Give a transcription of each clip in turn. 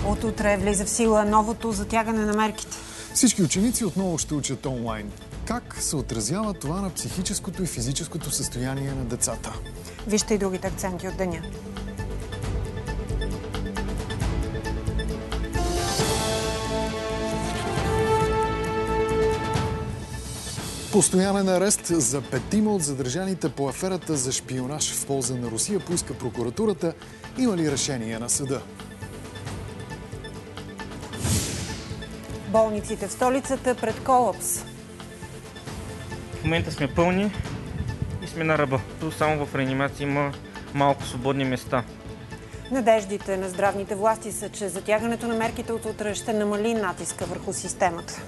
От утре влиза в сила новото затягане на мерките. Всички ученици отново ще учат онлайн. Как се отразява това на психическото и физическото състояние на децата? Вижте и другите акценти от деня. Постоянен арест за 5 от задържаните по аферата за шпионаж в полза на Русия поиска прокуратурата. Има ли решение на съда? Болниците в столицата пред колапс. В момента сме пълни и сме на ръба. Само в реанимация има малко свободни места. Надеждите на здравните власти са, че затягането на мерките от утре ще намали натиска върху системата.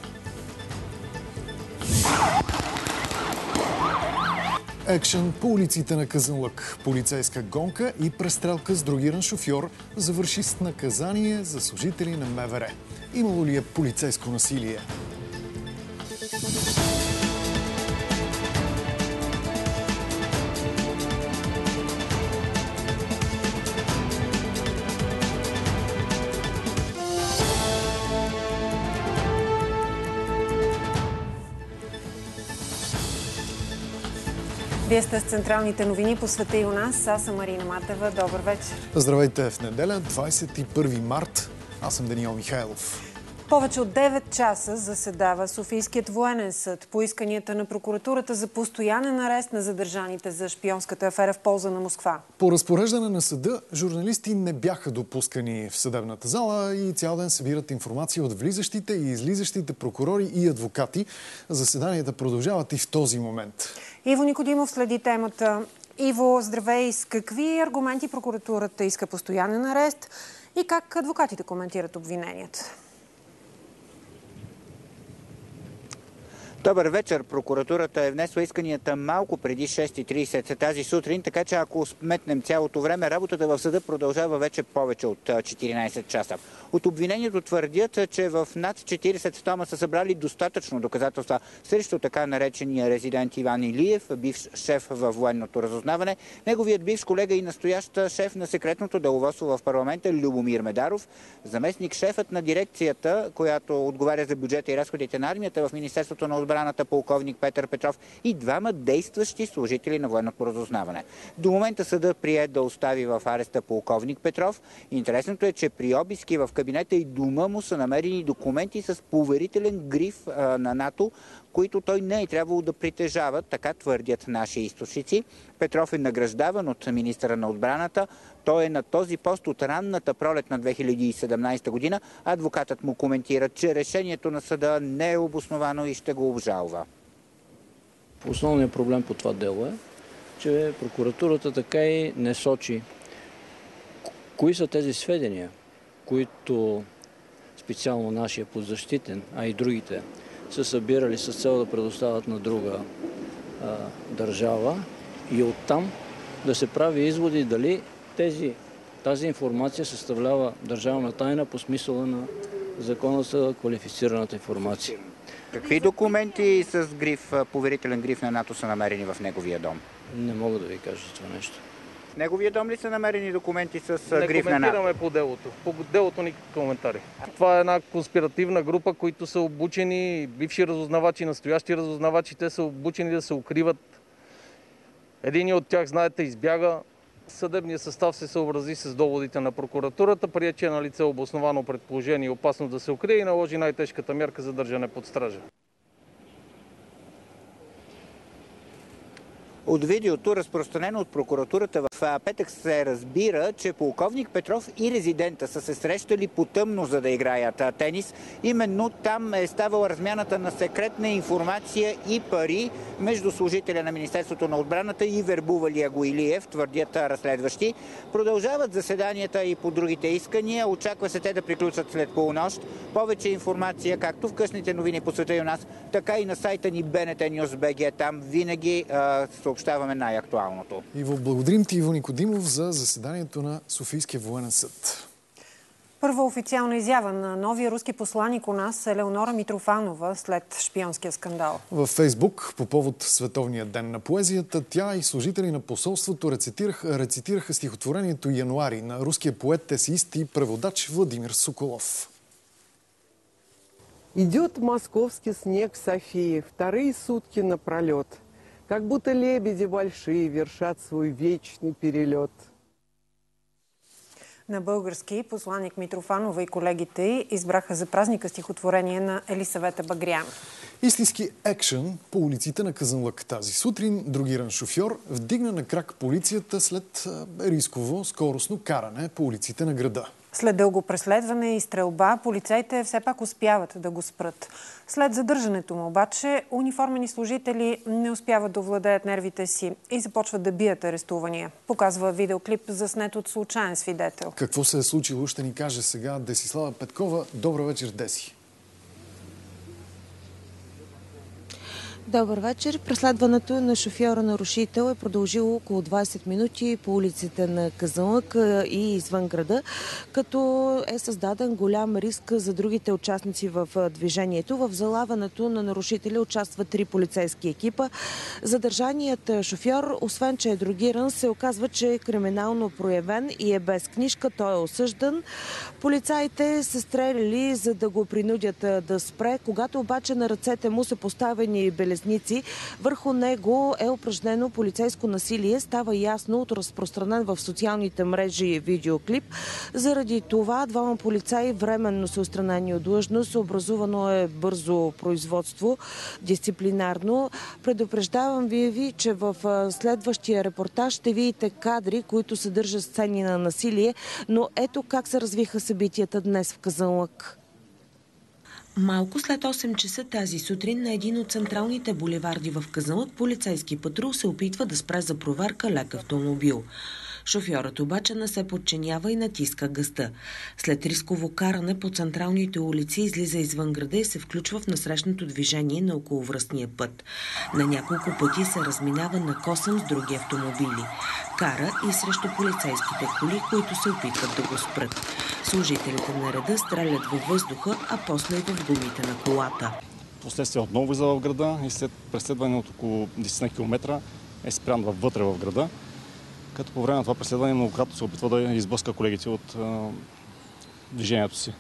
Екшън по улиците на Казанлък. Полицейска гонка и престрелка с другиран шофьор завърши с наказание за служители на МВР. Имало ли е полицейско насилие? Вие сте с централните новини по света и у нас. Аз съм Марина Матева. Добър вечер. Здравейте в неделя, 21 март. Аз съм Даниел Михайлов. Повече от 9 часа заседава Софийският военен съд по исканията на прокуратурата за постоянен арест на задържаните за шпионската афера в полза на Москва. По разпореждане на съда, журналисти не бяха допускани в съдебната зала и цял ден събират информация от влизащите и излизащите прокурори и адвокати. Заседанията продължават и в този момент. Иво Никодимов следи темата. Иво, здравей! С какви аргументи прокуратурата иска постоянен арест и как адвокатите коментират обвиненията? Добър вечер. Прокуратурата е внесла исканията малко преди 6:30 тази сутрин, така че ако сметнем цялото време, работата в съда продължава вече повече от 14 часа. От обвинението твърдят, че в над 40 тома са събрали достатъчно доказателства срещу така наречения резидент Иван Илиев, бивш шеф във военното разузнаване, неговият бивш колега и настоящ шеф на секретното деловодство в парламента Любомир Медаров, заместник шефът на дирекцията, която отговаря за бюджета и разходите на армията в Министерството на отбраната полковник Петър Петров и двама действащи служители на военното разузнаване. До момента съда прие да остави в ареста полковник Петров. Интересното е, че при обиски в кабинета и дома му са намерени документи с поверителен гриф на НАТО, които той не е трябвало да притежава, така твърдят наши източници. Петров е награждаван от министъра на отбраната. Той е на този пост от ранната пролет на 2017 година. Адвокатът му коментира, че решението на съда не е обосновано и ще го обжалва. Основният проблем по това дело е, че прокуратурата така и не сочи кои са тези сведения, които специално нашия подзащитен, а и другите, са събирали с цел да предоставят на друга държава и оттам да се прави изводи дали тази информация съставлява държавна тайна по смисъла на Закона за квалифицираната информация. Какви документи с гриф, поверителен гриф на НАТО са намерени в неговия дом? Не мога да ви кажа това нещо. В неговия дом ли са намерени документи с гриф на НАТО? Не коментираме по делото. По делото никакви коментари. Това е една конспиративна група, които са обучени, бивши разузнавачи, настоящи разузнавачи, те са обучени да се укриват. Един от тях, знаете, избяга. Съдебният състав се съобрази с доводите на прокуратурата, прие, че е на лице обосновано предположение и опасно да се укрие и наложи най-тежката мярка за държане под стража. От видеото, разпространено от прокуратурата в петък, се разбира, че полковник Петров и резидента са се срещали по тъмно, за да играят тенис. Именно там е ставала размяната на секретна информация и пари между служителя на Министерството на отбраната и вербувалия го Илиев, твърдят разследващи. Продължават заседанията и по другите искания. Очаква се те да приключат след полунощ. Повече информация, както в късните новини по света и у нас, така и на сайта ни BNT News.bg. Там винаги съобщаваме най-актуалното. Иво, благодарим ти, Иво Никодимов, за заседанието на Софийския военен съд. Първа официална изява на новия руски посланик у нас Елеонора Митрофанова след шпионския скандал. Във Фейсбук по повод Световния ден на поезията тя и служители на посолството рецитираха стихотворението «Януари» на руския поет, есеист и преводач Владимир Соколов. Идет московский снег Софии, вторые сутки напролет, как будто лебеди большие вершат свой вечный перелет. На български посланик Митрофанова и колегите й избраха за празника стихотворение на Елисавета Багрян. Истински екшън по улиците на Казанлък тази сутрин. Другиран шофьор вдигна на крак полицията след рисково скоростно каране по улиците на града. След дълго преследване и стрелба, полицаите все пак успяват да го спрат. След задържането му обаче, униформени служители не успяват да овладеят нервите си и започват да бият арестувания. Показва видеоклип, заснет от случайен свидетел. Какво се е случило, ще ни каже сега Десислава Петкова. Добър вечер, Деси. Добър вечер. Преследването на шофьора-нарушител е продължило около 20 минути по улиците на Казанлък и извън града, като е създаден голям риск за другите участници в движението. В залавянето на нарушителя участват 3 полицейски екипа. Задържаният шофьор, освен че е дрогиран, се оказва, че е криминално проявен и е без книжка. Той е осъждан. Полицаите се стреляли, за да го принудят да спре. Когато обаче на ръцете му са поставени белезници, върху него е упражнено полицейско насилие. Става ясно от разпространен в социалните мрежи видеоклип. Заради това 2 полицаи временно са отстранени от длъжност. Образувано е бързо производство, дисциплинарно. Предупреждавам ви, че в следващия репортаж ще видите кадри, които съдържат сцени на насилие, но ето как се развиха събитията днес в Казанлък. Малко след 8 часа тази сутрин на един от централните булеварди в Казанлък полицейски патрул се опитва да спре за проверка лек автомобил. Шофьорът обаче не се подчинява и натиска газта. След рисково каране по централните улици излиза извън града и се включва в насрещното движение на околовръстния път. На няколко пъти се разминава на косъм с други автомобили. Кара и срещу полицейските коли, които се опитват да го спрат. Служителите на реда стрелят във въздуха, а после и в гумите на колата. Последствие отново влиза в града и след преследване от около 10 км е спрян вътре в града, като по време на това преследване многократно се опитва да изблъска колегите от движението си.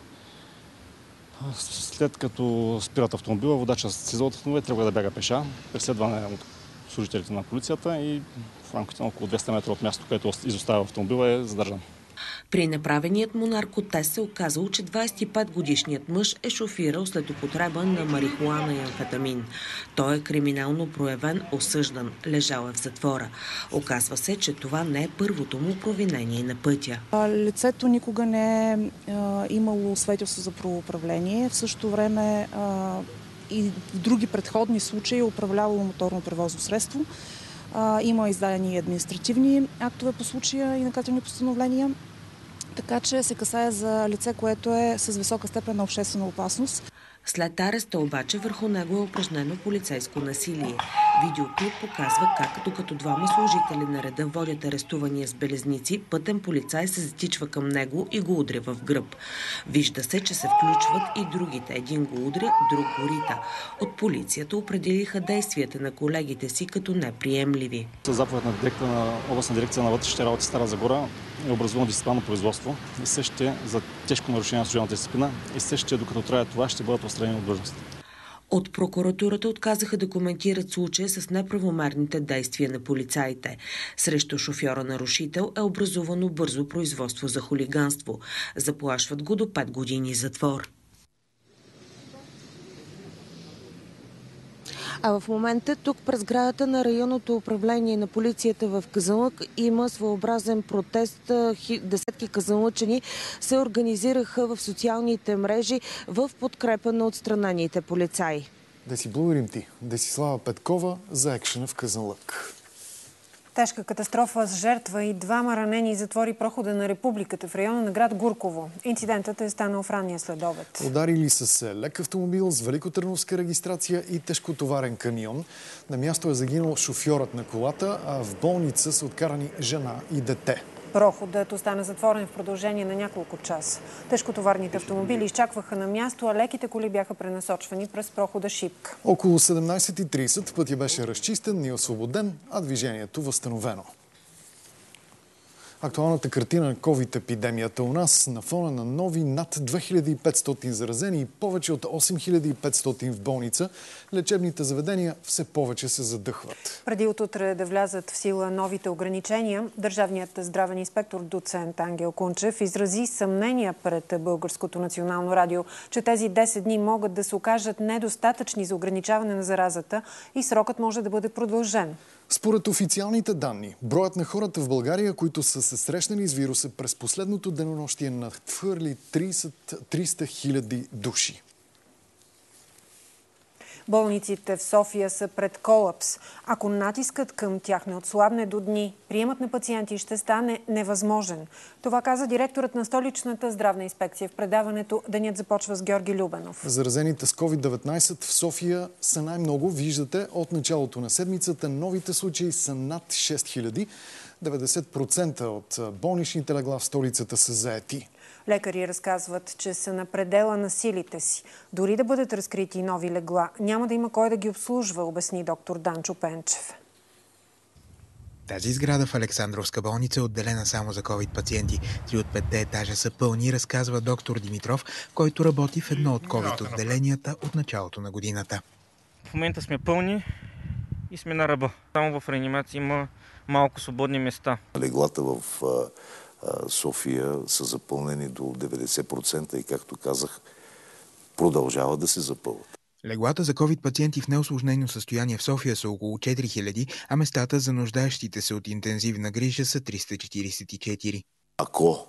След като спират автомобила, водача слиза от автомобила и тръгва да бяга пеша. Преследване от служителите на полицията и в рамките на около 200 метра от място, което изоставя автомобила, е задържан. При направеният му наркотест се оказало, че 25-годишният мъж е шофирал след употреба на марихуана и амфетамин. Той е криминално проявен, осъждан, лежал е в затвора. Оказва се, че това не е първото му провинение на пътя. Лицето никога не е имало свидетелство за правоуправление. В същото време и в други предходни случаи е управлявало моторно превозно средство. Има издадени административни актове по случая и наказателни постановления. Така че се касае за лице, което е с висока степен на обществена опасност. След ареста обаче върху него е упражнено полицейско насилие. Видеоклип показва как, докато 2 служители на реда водят арестувания с белезници, пътен полицай се затичва към него и го удря в гръб. Вижда се, че се включват и другите. Един го удря, друг го рита. От полицията определиха действията на колегите си като неприемливи. Със заповед на областна дирекция на вътрешните работи Стара Загора е образувано дисциплинарно производство и същите за тежко нарушение на служебната дисциплина и същите, докато трае това, ще бъдат отстранени от длъжност. От прокуратурата отказаха да коментират случая с неправомерните действия на полицаите. Срещу шофьора-нарушител е образувано бързо производство за хулиганство. Заплашват го до 5 години затвор. А в момента тук през сградата на районното управление на полицията в Казанлък има своеобразен протест. Десетки казанлъчани се организираха в социалните мрежи в подкрепа на отстранените полицаи. Да си благодарим ти, Десислава Петкова, за екшена в Казанлък. Тежка катастрофа с жертва и 2 ранени затвори прохода на Републиката в района на град Гурково. Инцидентът е станал в ранния следобед. Ударили с лек автомобил с великотърновска регистрация и тежкотоварен камион. На място е загинал шофьорът на колата, а в болница са откарани жена и дете. Проходът остана затворен в продължение на няколко часа. Тежкотоварните автомобили изчакваха на място, а леките коли бяха пренасочвани през прохода Шипка. Около 17:30 пътя беше разчистен и освободен, а движението възстановено. Актуалната картина на COVID-епидемията у нас на фона на нови над 2500 заразени и повече от 8500 в болница, лечебните заведения все повече се задъхват. Преди от утре да влязат в сила новите ограничения, държавният здравен инспектор доцент Ангел Кунчев изрази съмнения пред Българското национално радио, че тези 10 дни могат да се окажат недостатъчни за ограничаване на заразата и срокът може да бъде продължен. Според официалните данни, броят на хората в България, които са се срещнали с вируса през последното денонощие надхвърли 300 хиляди души. Болниците в София са пред колапс. Ако натискът към тях не отслабне до дни, приемът на пациенти ще стане невъзможен. Това каза директорът на столичната здравна инспекция в предаването «Денят започва с Георги Любенов». Заразените с COVID-19 в София са най-много. Виждате, от началото на седмицата новите случаи са над 6000. 90% от болничните легла в столицата са заети. Лекари разказват, че са на предела на силите си. Дори да бъдат разкрити нови легла, няма да има кой да ги обслужва, обясни доктор Данчо Пенчев. Тази сграда в Александровска болница е отделена само за COVID пациенти. 3 от 5 етажа са пълни, разказва доктор Димитров, който работи в едно от COVID отделенията от началото на годината. В момента сме пълни и сме на ръба. Само в реанимация има малко свободни места. Леглата в София са запълнени до 90% и, както казах, продължават да се запълват. Леглата за COVID пациенти в неусложнено състояние в София са около 4000, а местата за нуждаещите се от интензивна грижа са 344. Ако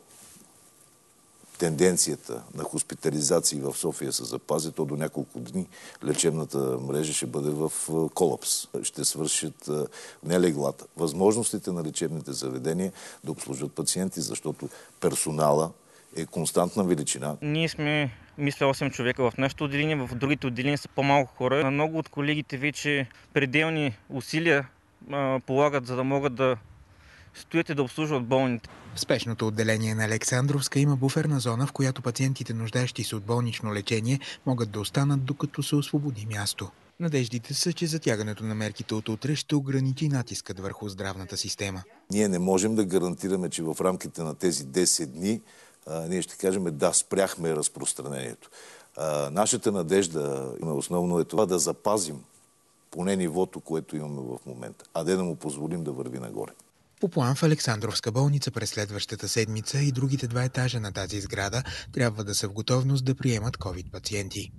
тенденцията на хоспитализации в София се запази, то до няколко дни лечебната мрежа ще бъде в колапс. Ще свършат не леглата, възможностите на лечебните заведения да обслужват пациенти, защото персонала е константна величина. Ние сме, мисля, 8 човека в нашото отделение, в другите отделения са по-малко хора. Много от колегите вече пределни усилия полагат, за да могат да стоят и да обслужват болните. В спешното отделение на Александровска има буферна зона, в която пациентите, нуждаещи се от болнично лечение, могат да останат, докато се освободи място. Надеждите са, че затягането на мерките от утре ще ограничи натискът върху здравната система. Ние не можем да гарантираме, че в рамките на тези 10 дни ние ще кажем да, спряхме разпространението. Нашата надежда основно е това да запазим поне нивото, което имаме в момента, а да му позволим да върви нагоре. По план в Александровска болница през следващата седмица и другите 2 етажа на тази сграда трябва да са в готовност да приемат COVID пациенти.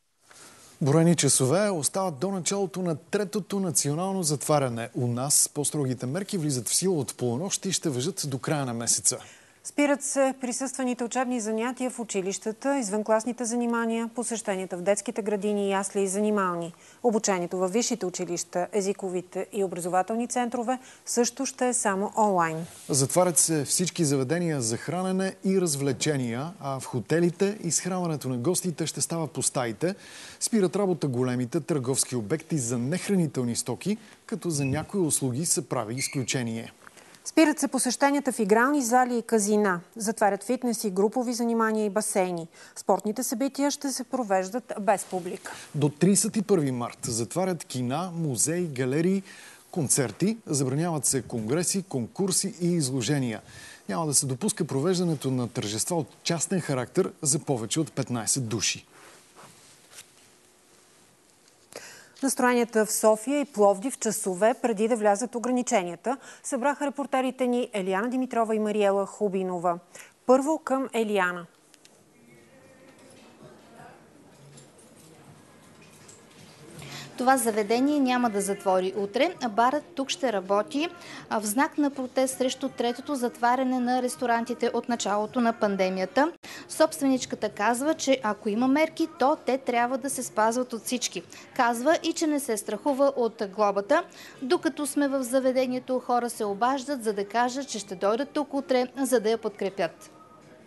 Броени часове остават до началото на 3-то национално затваряне. У нас по-строгите мерки влизат в сила от полунощ и ще важат до края на месеца. Спират се присъствените учебни занятия в училищата, извънкласните занимания, посещенията в детските градини, ясли и занимални. Обучението във висшите училища, езиковите и образователни центрове също ще е само онлайн. Затварят се всички заведения за хранене и развлечения, а в хотелите изхранването на гостите ще става по стаите. Спират работа големите търговски обекти за нехранителни стоки, като за някои услуги се прави изключение. Спират се посещенията в игрални зали и казина. Затварят фитнес и групови занимания и басейни. Спортните събития ще се провеждат без публика. До 31 март затварят кина, музеи, галерии, концерти. Забраняват се конгреси, конкурси и изложения. Няма да се допуска провеждането на тържества от частен характер за повече от 15 души. Настроенията в София и Пловдив часове преди да влязат ограниченията събраха репортерите ни Елиана Димитрова и Мариела Хубинова. Първо към Елиана. Това заведение няма да затвори утре, а барът тук ще работи в знак на протест срещу 3-то затваряне на ресторантите от началото на пандемията. Собственичката казва, че ако има мерки, то те трябва да се спазват от всички. Казва и, че не се страхува от глобата. Докато сме в заведението, хора се обаждат, за да кажат, че ще дойдат тук утре, за да я подкрепят.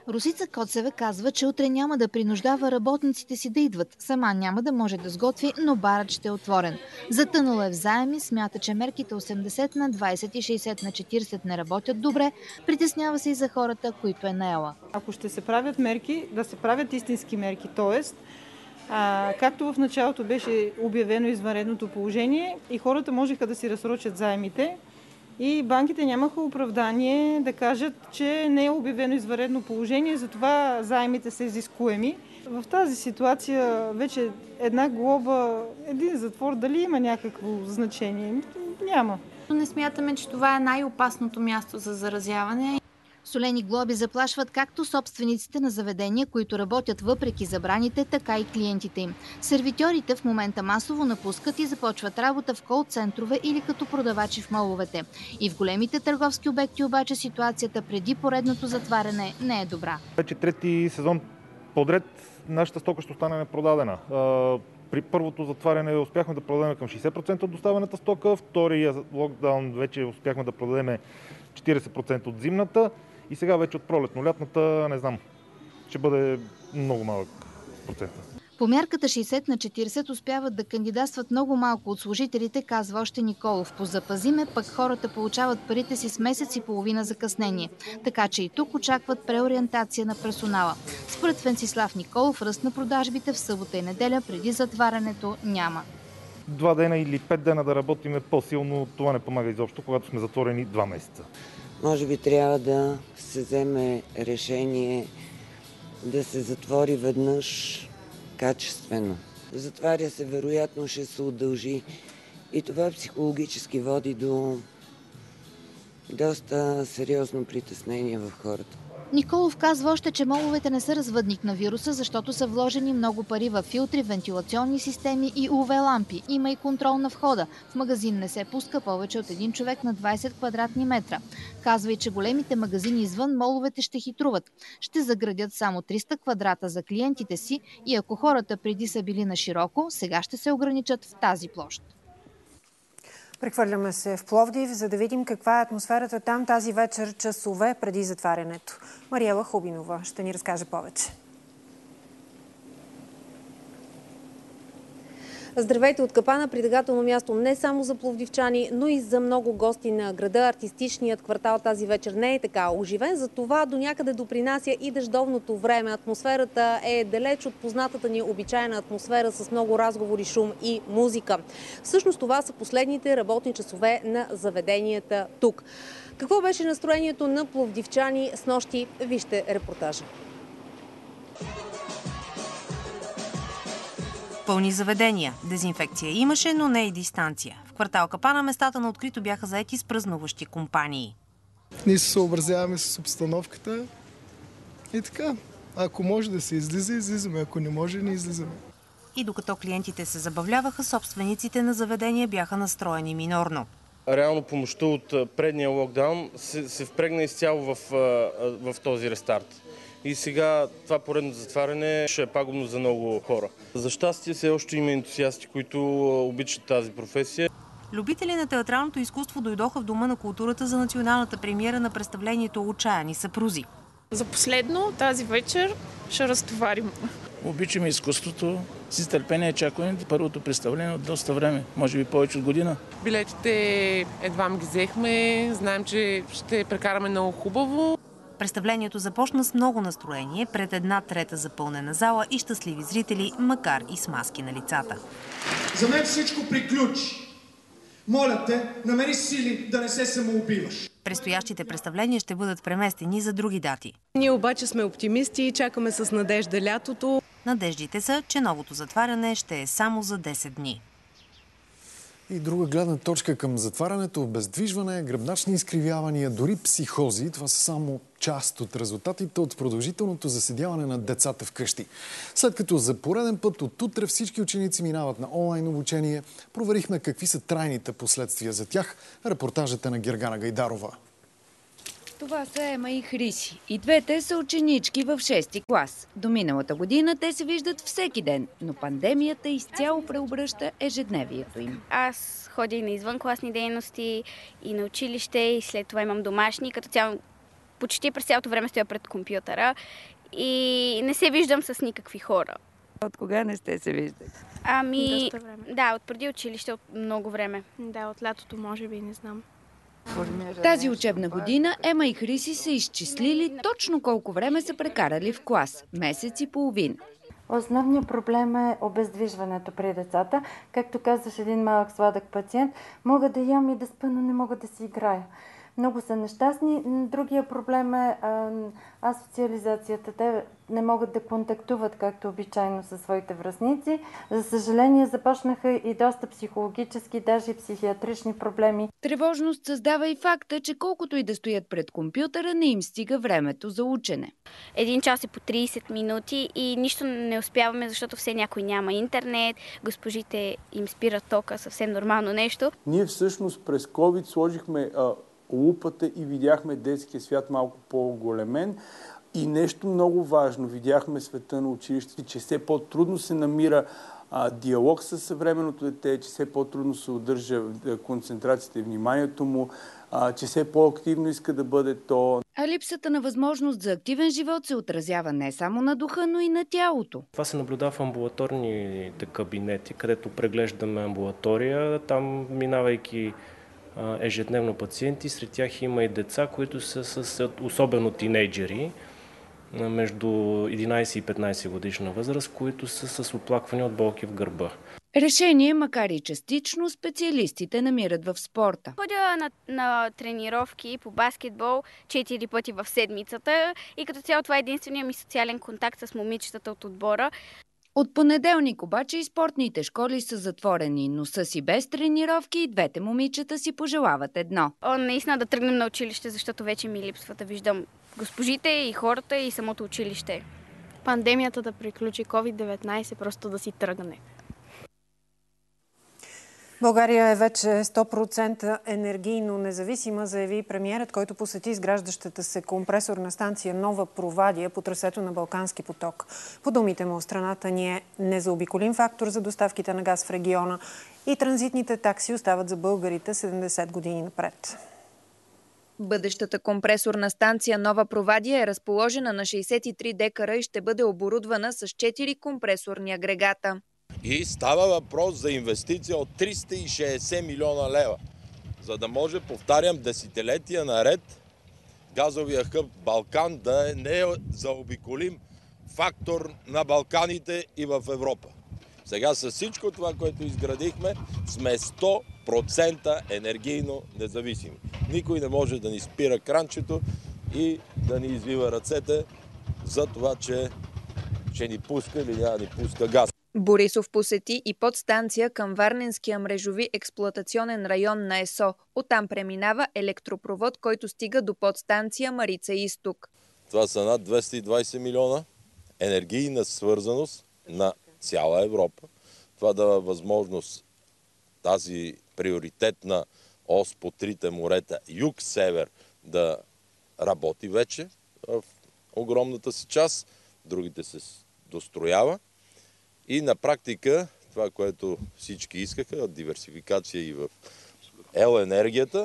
Росица Коцева казва, че утре няма да принуждава работниците си да идват. Сама няма да може да сготви, но барът ще е отворен. Затънала е в заеми, смята, че мерките 80 на 20 и 60 на 40 не работят добре, притеснява се и за хората, които е наела. Ако ще се правят мерки, да се правят истински мерки, т.е. както в началото беше обявено извънредното положение и хората можеха да си разсрочат заемите, и банките нямаха оправдание да кажат, че не е обявено извънредно положение, затова заемите са изискуеми. В тази ситуация вече една глоба, един затвор, дали има някакво значение? Няма. Не смятаме, че това е най-опасното място за заразяване. Солени глоби заплашват както собствениците на заведения, които работят въпреки забраните, така и клиентите им. Сервитьорите в момента масово напускат и започват работа в кол-центрове или като продавачи в моловете. И в големите търговски обекти обаче ситуацията преди поредното затваряне не е добра. Вече трети сезон подред нашата стока ще остане непродадена. При първото затваряне успяхме да продадем към 60% от доставената стока, втория локдаун вече успяхме да продадем 40% от зимната и сега вече от пролетно-лятната, не знам, ще бъде много малък процент. По мярката 60 на 40 успяват да кандидатстват много малко от служителите, казва още Николов. По запазиме, пък хората получават парите си с месец и половина закъснение. Така че и тук очакват преориентация на персонала. Според Венцислав Николов, ръст на продажбите в събота и неделя преди затварянето няма. 2 дена или 5 дена да работим по-силно, това не помага изобщо, когато сме затворени 2 месеца. Може би трябва да се вземе решение да се затвори веднъж качествено. Затваря се, вероятно ще се удължи и това психологически води до доста сериозно притеснение в хората. Николов казва още, че моловете не са развъдник на вируса, защото са вложени много пари в филтри, вентилационни системи и UV-лампи. Има и контрол на входа. В магазин не се пуска повече от един човек на 20 квадратни метра. Казва и, че големите магазини извън моловете ще хитруват. Ще заградят само 300 квадрата за клиентите си и ако хората преди са били на широко, сега ще се ограничат в тази площ. Прехвърляме се в Пловдив, за да видим каква е атмосферата там тази вечер, часове преди затварянето. Мариела Хубинова ще ни разкаже повече. Здравейте от Капана, притегателно място не само за пловдивчани, но и за много гости на града. Артистичният квартал тази вечер не е така оживен, за това до някъде допринася и дъждовното време. Атмосферата е далеч от познатата ни обичайна атмосфера с много разговори, шум и музика. Всъщност това са последните работни часове на заведенията тук. Какво беше настроението на пловдивчани снощи? Вижте репортажа. Пълни заведения. Дезинфекция имаше, но не и дистанция. В квартал Капана местата на открито бяха заети с празнуващи компании. Ние се съобразяваме с обстановката и така. Ако може да се излиза, излизаме. Ако не може, не излизаме. И докато клиентите се забавляваха, собствениците на заведения бяха настроени минорно. Реално помощта от предния локдаун се впрегна изцяло в този рестарт. И сега това поредно затваряне ще е пагубно за много хора. За щастие все още има ентусиасти, които обичат тази професия. Любители на театралното изкуство дойдоха в Дома на културата за националната премиера на представлението "Отчаяни съпрузи". За последно тази вечер ще разтоварим. Обичаме изкуството. С търпение чакаме първото представление от доста време, може би повече от година. Билетите едва ги взехме, знаем, че ще прекараме много хубаво. Представлението започна с много настроение пред 1/3 запълнена зала и щастливи зрители, макар и с маски на лицата. За мен всичко приключи. Моля те, намери сили да не се самоубиваш. Предстоящите представления ще бъдат преместени за други дати. Ние обаче сме оптимисти и чакаме с надежда лятото. Надеждите са, че новото затваряне ще е само за 10 дни. И друга гледна точка към затварянето, обездвижване, гръбначни изкривявания, дори психози. Това са само част от резултатите от продължителното заседяване на децата вкъщи. След като за пореден път от утре всички ученици минават на онлайн обучение, проверихме какви са трайните последствия за тях. Репортажът е на Гергана Гайдарова. Това са Ема и Хриси. И двете са ученички в 6-ти клас. До миналата година те се виждат всеки ден, но пандемията изцяло преобръща ежедневието им. Аз ходя и на извънкласни дейности, и на училище, и след това имам домашни. Като цяло почти през цялото време стоя пред компютъра и не се виждам с никакви хора. От кога не сте се виждали? Доста време. Да, от преди училище, от много време. Да, от лятото може би, не знам. Тази учебна година Ема и Хриси са изчислили точно колко време са прекарали в клас. Месец и половина. Основният проблем е обездвижването при децата. Както казваш един малък сладък пациент, мога да ям и да спя, но не мога да си играя. Много са нещастни. Другия проблем е асоциализацията. Те не могат да контактуват както обичайно със своите връстници. За съжаление започнаха и доста психологически, даже и психиатрични проблеми. Тревожност създава и факта, че колкото и да стоят пред компютъра, не им стига времето за учене. 1 час е по 30 минути и нищо не успяваме, защото все някой няма интернет, госпожите им спират тока, съвсем нормално нещо. Ние всъщност през COVID сложихме лупата и видяхме детския свят малко по-големен. И нещо много важно, видяхме света на училище, че все по-трудно се намира диалог с съвременното дете, че все по-трудно се удържа концентрацията и вниманието му, че все по-активно иска да бъде то. А липсата на възможност за активен живот се отразява не само на духа, но и на тялото. Това се наблюдава в амбулаторните кабинети, където преглеждаме амбулатория. Там, минавайки ежедневно пациенти, сред тях има и деца, които са с особено тинейджери, между 11 и 15 годишна възраст, които са с оплаквания от болки в гърба. Решение, макар и частично, специалистите намират в спорта. Ходя на тренировки по баскетбол 4 пъти в седмицата и като цяло това е единственият ми социален контакт с момичетата от отбора. От понеделник обаче и спортните школи са затворени, но са си без тренировки и двете момичета си пожелават едно. Наистина да тръгнем на училище, защото вече ми липсва да виждам госпожите и хората и самото училище. Пандемията да приключи, COVID-19, просто да си тръгне. България е вече 100% енергийно независима, заяви премиерът, който посети изграждащата се компресорна станция Нова Провадия по трасето на Балкански поток. По думите му, страната ни е незаобиколим фактор за доставките на газ в региона и транзитните такси остават за българите 70 години напред. Бъдещата компресорна станция Нова Провадия е разположена на 63 декара и ще бъде оборудвана с 4 компресорни агрегата. И става въпрос за инвестиция от 360 милиона лева, за да може, повтарям, десетилетия наред газовия хъб Балкан да е незаобиколим фактор на Балканите и в Европа. Сега с всичко това, което изградихме, сме 100% енергийно независими. Никой не може да ни спира кранчето и да ни извива ръцете за това, че ще ни пуска или няма ни пуска газ. Борисов посети и подстанция към Варненския мрежови експлоатационен район на ЕСО. Оттам преминава електропровод, който стига до подстанция Марица Изток. Това са над 220 милиона енергийна свързаност на цяла Европа. Това дава възможност тази приоритетна ос по трите морета юг-север да работи вече в огромната си част. Другите се достроява. И на практика това, което всички искаха, диверсификация и в ел-енергията,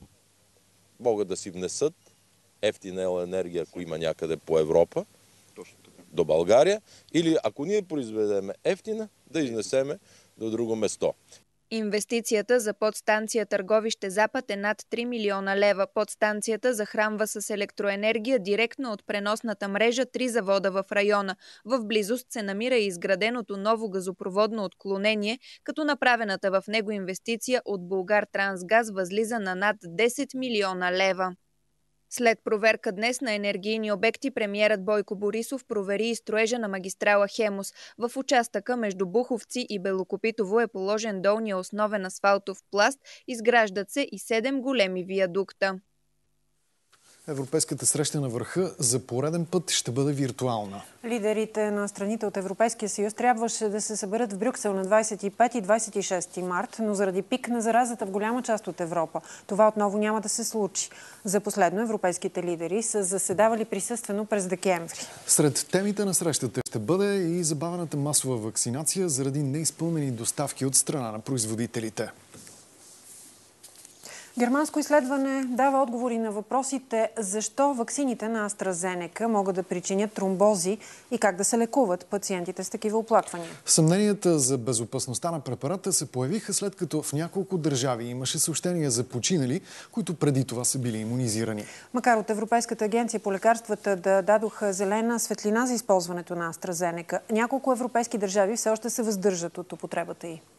могат да си внесат ефтина ел-енергия, ако има някъде по Европа, до България, или ако ние произведеме ефтина, да изнесеме до друго место. Инвестицията за подстанция Търговище Запад е над 3 милиона лева. Подстанцията захранва с електроенергия директно от преносната мрежа 3 завода в района. В близост се намира и изграденото ново газопроводно отклонение, като направената в него инвестиция от Булгартрансгаз възлиза на над 10 милиона лева. След проверка днес на енергийни обекти, премиерът Бойко Борисов провери и строежа на магистрала Хемус. В участъка между Буховци и Белокопитово е положен долния основен асфалтов пласт, изграждат се и 7 големи виадукта. Европейската среща на върха за пореден път ще бъде виртуална. Лидерите на страните от Европейския съюз трябваше да се съберат в Брюксел на 25 и 26 март, но заради пик на заразата в голяма част от Европа това отново няма да се случи. За последно европейските лидери са заседавали присъствено през декември. Сред темите на срещата ще бъде и забавената масова вакцинация заради неизпълнени доставки от страна на производителите. Германско изследване дава отговори на въпросите защо ваксините на AstraZeneca могат да причинят тромбози и как да се лекуват пациентите с такива оплаквания. Съмненията за безопасността на препарата се появиха след като в няколко държави имаше съобщения за починали, които преди това са били имунизирани. Макар от Европейската агенция по лекарствата да дадоха зелена светлина за използването на AstraZeneca, няколко европейски държави все още се въздържат от употребата й.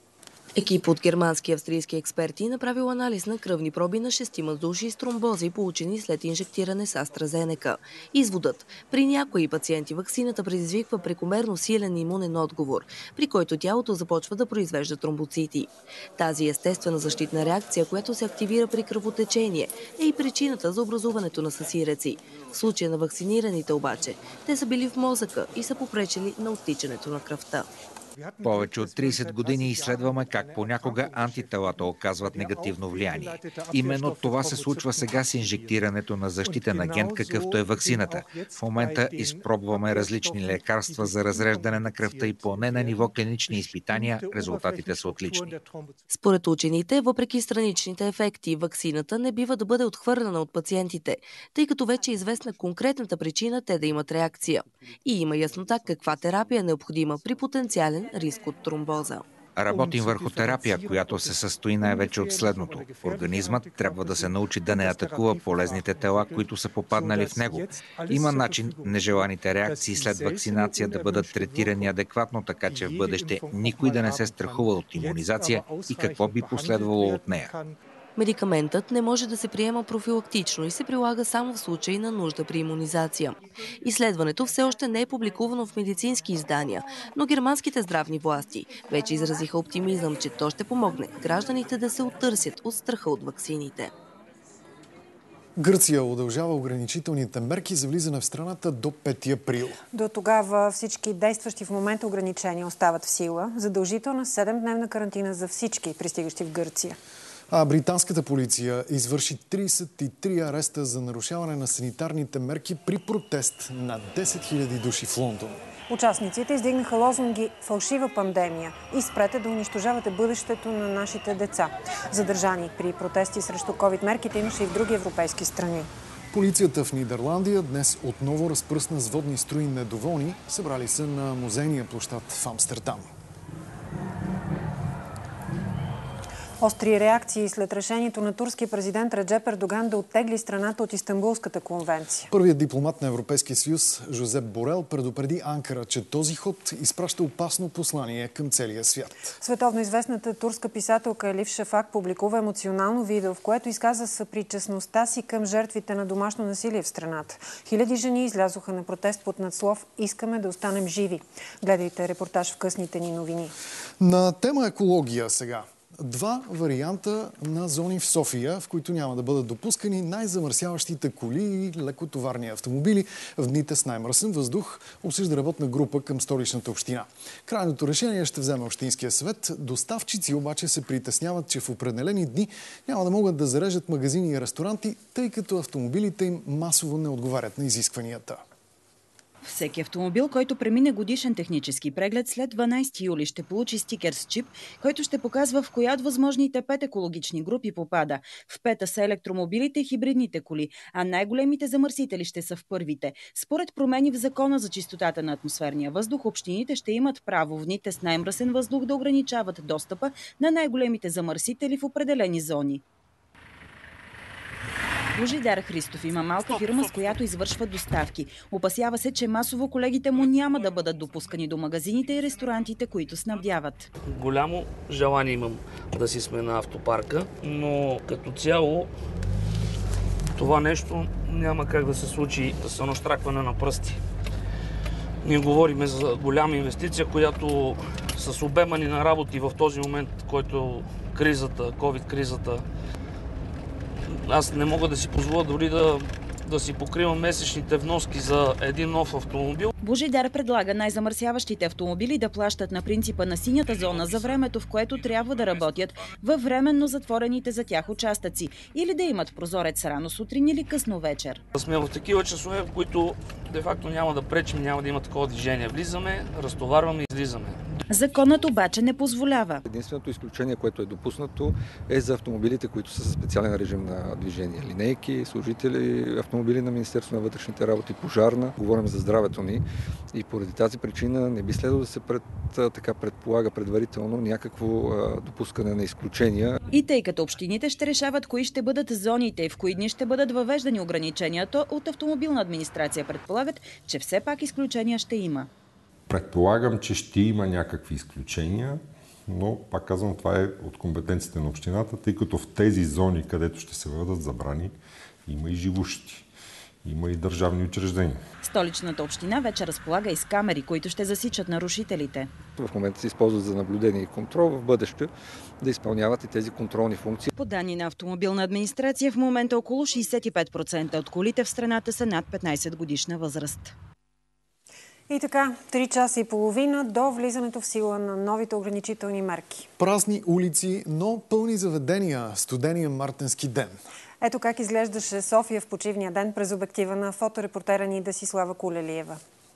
Екип от германски и австрийски експерти направил анализ на кръвни проби на 6 души с тромбози, получени след инжектиране с AstraZeneca. Изводът: при някои пациенти ваксината предизвиква прекомерно силен имунен отговор, при който тялото започва да произвежда тромбоцити. Тази естествена защитна реакция, която се активира при кръвотечение, е и причината за образуването на съсиреци. В случая на вакцинираните обаче, те са били в мозъка и са попречили на оттичането на кръвта. Повече от 30 години изследваме как понякога антителата оказват негативно влияние. Именно това се случва сега с инжектирането на защитен агент, какъвто е ваксината. В момента изпробваме различни лекарства за разреждане на кръвта и поне на ниво клинични изпитания резултатите са отлични. Според учените, въпреки страничните ефекти, ваксината не бива да бъде отхвърлена от пациентите, тъй като вече е известна конкретната причина те да имат реакция. И има яснота каква терапия е необходима при потенциален риск от тромбоза. Работим върху терапия, която се състои най-вече от следното. Организмът трябва да се научи да не атакува полезните тела, които са попаднали в него. Има начин нежеланите реакции след вакцинация да бъдат третирани адекватно, така че в бъдеще никой да не се страхува от имунизация и какво би последвало от нея. Медикаментът не може да се приема профилактично и се прилага само в случай на нужда при имунизация. Изследването все още не е публикувано в медицински издания, но германските здравни власти вече изразиха оптимизъм, че то ще помогне гражданите да се оттърсят от страха от ваксините. Гърция удължава ограничителните мерки за влизане в страната до 5 април. До тогава всички действащи в момента ограничения остават в сила. Задължителна 7-дневна карантина за всички пристигащи в Гърция. А британската полиция извърши 33 ареста за нарушаване на санитарните мерки при протест на 10 000 души в Лондон. Участниците издигнаха лозунги «Фалшива пандемия» и «Спрете да унищожавате бъдещето на нашите деца». Задържани при протести срещу ковид-мерките имаше и в други европейски страни. Полицията в Нидерландия днес отново разпръсна с водни струи недоволни, събрали се на музейния площад в Амстердам. Остри реакции след решението на турския президент Реджеп Ердоган да оттегли страната от Истанбулската конвенция. Първият дипломат на Европейския съюз Жозеп Борел предупреди Анкара, че този ход изпраща опасно послание към целия свят. Световно известната турска писателка Елиф Шафак публикува емоционално видео, в което изказа съпричастността си към жертвите на домашно насилие в страната. Хиляди жени излязоха на протест под надслов «Искаме да останем живи». Гледайте репортаж в късните ни новини. На тема екология сега. 2 варианта на зони в София, в които няма да бъдат допускани най-замърсяващите коли и лекотоварни автомобили в дните с най-мръсен въздух, обсъжда работна група към Столичната община. Крайното решение ще вземе Общинския съвет. Доставчици обаче се притесняват, че в определени дни няма да могат да зареждат магазини и ресторанти, тъй като автомобилите им масово не отговарят на изискванията. Всеки автомобил, който премине годишен технически преглед след 12 юли, ще получи стикер с чип, който ще показва в коя от възможните 5 екологични групи попада. В 5 са електромобилите и хибридните коли, а най-големите замърсители ще са в първите. Според промени в Закона за чистотата на атмосферния въздух, общините ще имат право в дните с най-мръсен въздух да ограничават достъпа на най-големите замърсители в определени зони. Божидар Христов има малка фирма, с която извършва доставки. Опасява се, че масово колегите му няма да бъдат допускани до магазините и ресторантите, които снабдяват. Голямо желание имам да си сме на автопарка, но като цяло това нещо няма как да се случи с едно щракване на пръсти. Ние говорим за голяма инвестиция, която с обема ни на работи в този момент, който кризата, COVID-кризата, аз не мога да си позволя дори да си покривам месечните вноски за един нов автомобил. Божидар предлага най-замърсяващите автомобили да плащат на принципа на синята зона за времето, в което трябва да работят във временно затворените за тях участъци, или да имат прозорец рано сутрин или късно вечер. Сме в такива часове, в които де-факто няма да пречим, няма да има такова движение. Влизаме, разтоварваме и излизаме. Законът обаче не позволява. Единственото изключение, което е допуснато, е за автомобилите, които са със специален режим на движение. Линейки, служители, автомобили на Министерството на вътрешните работи, пожарна. Говорим за здравето ни и поради тази причина не би следвало да се предполага предварително някакво допускане на изключения. И тъй като общините ще решават кои ще бъдат зоните и в кои дни ще бъдат въвеждани ограниченията, от автомобилна администрация предполагат, че все пак изключения ще има. Предполагам, че ще има някакви изключения, но пак казвам, това е от компетенциите на общината, тъй като в тези зони, където ще се въведат забрани, има и живущи, има и държавни учреждения. Столичната община вече разполага и с камери, които ще засичат нарушителите. В момента се използват за наблюдение и контрол, в бъдеще да изпълняват и тези контролни функции. По данни на автомобилна администрация, в момента около 65% от колите в страната са над 15 годишна възраст. И така, 3 часа и половина до влизането в сила на новите ограничителни мерки. Празни улици, но пълни заведения. Студения мартенски ден. Ето как изглеждаше София в почивния ден през обектива на фоторепортера ни Десислава Кулелиева.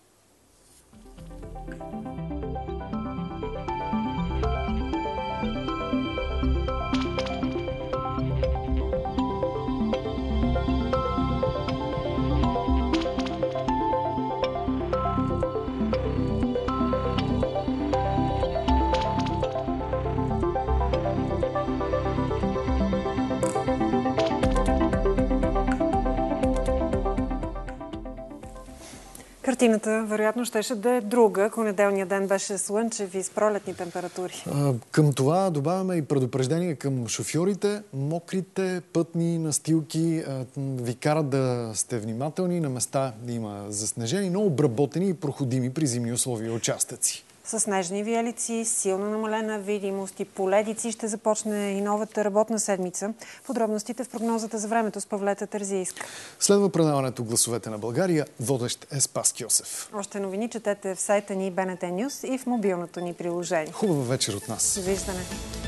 Картината, вероятно, щеше да е друга, ако неделният ден беше слънчев и с пролетни температури. Към това добавяме и предупреждение към шофьорите. Мокрите пътни настилки ви карат да сте внимателни. На места има заснежени, но обработени и проходими при зимни условия участъци. С снежни виелици, силно намалена видимост и поледици ще започне и новата работна седмица. Подробностите в прогнозата за времето с Павлета Терзийска. Следва предаването "Гласовете на България". Водещ е Спас Кьосев. Още новини четете в сайта ни БНТ Нюс и в мобилното ни приложение. Хубава вечер от нас. Довиждане.